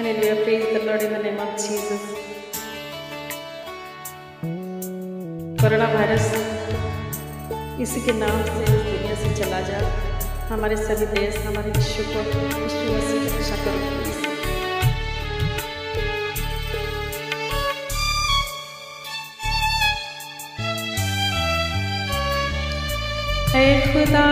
Hallelujah, praise the Lord in the name of Jesus. Corona virus इसी के नाम से दुनिया से चला जा। हमारे सभी देश, हमारे विश्व को विश्व मसीह की रक्षा करो। ऐ खुदा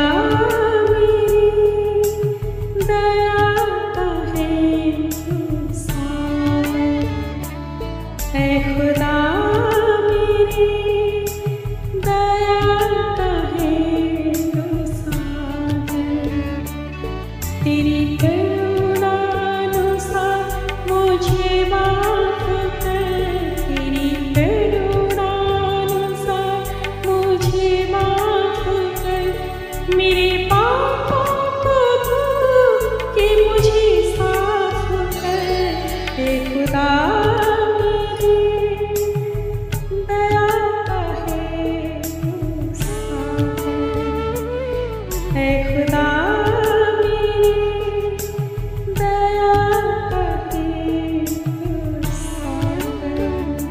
मेरी दया का है तू सागर, ऐ खुदा मेरी दया का है तू सागर, तेरी करुणा अनुसार मुझे माफ कर, तेरी करुणा अनुसार मुझे माफ कर, मेरे पापों को धो के मुझे साफ कर, हे खुदा मेरी दया का है तू सागर, हे खुदा मेरी दया का है तू सागर।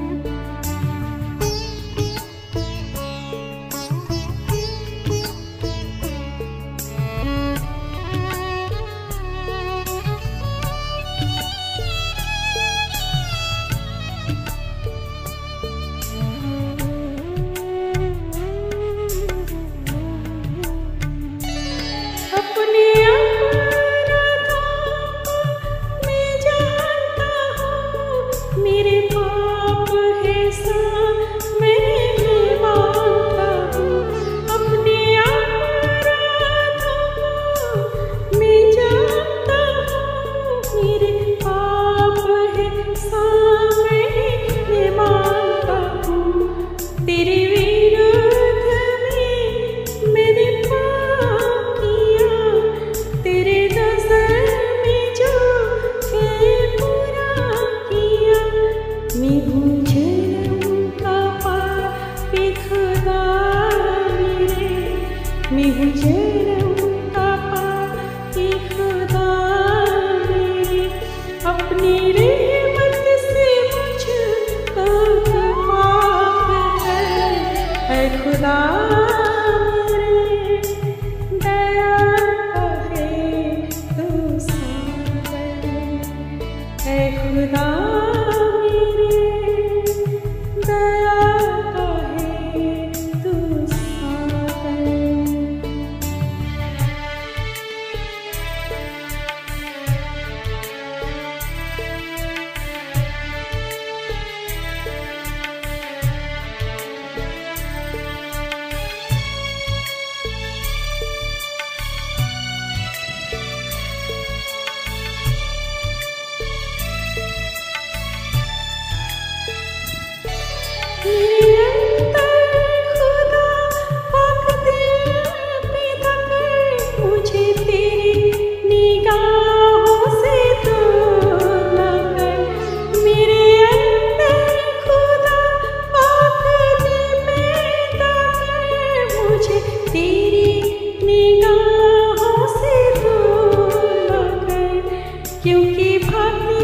अपने अपराधों को मैं जानता हूँ, मेरे पाप है सब मैं मानता हूँ, अपने अपराधों को मैं जानता हूँ, मेरे पाप है सब मैं मानता हूँ, तेरे विरुद्ध में मैंने पाप किया, तेरे नज़र में जो है बुरा किया, मैं हूँ जन्म का पापी खुदा मेरे, मैं हूँ जन्म का पापी खुदा मेरे, अपनी रहमत से मुझको माफ कर, ऐ खुदा मेरे दया का है तू सागर, ऐ खुदा मेरे दया का है तू सागर। मेरे अंदर खुदा पाक दिल पैदा कर, मुझे तेरी निगाहों से दूर न कर, मेरे अंदर खुदा पाक दिल पैदा कर, मुझे तेरी निगाहों से दूर न कर, क्योंकि भाग्य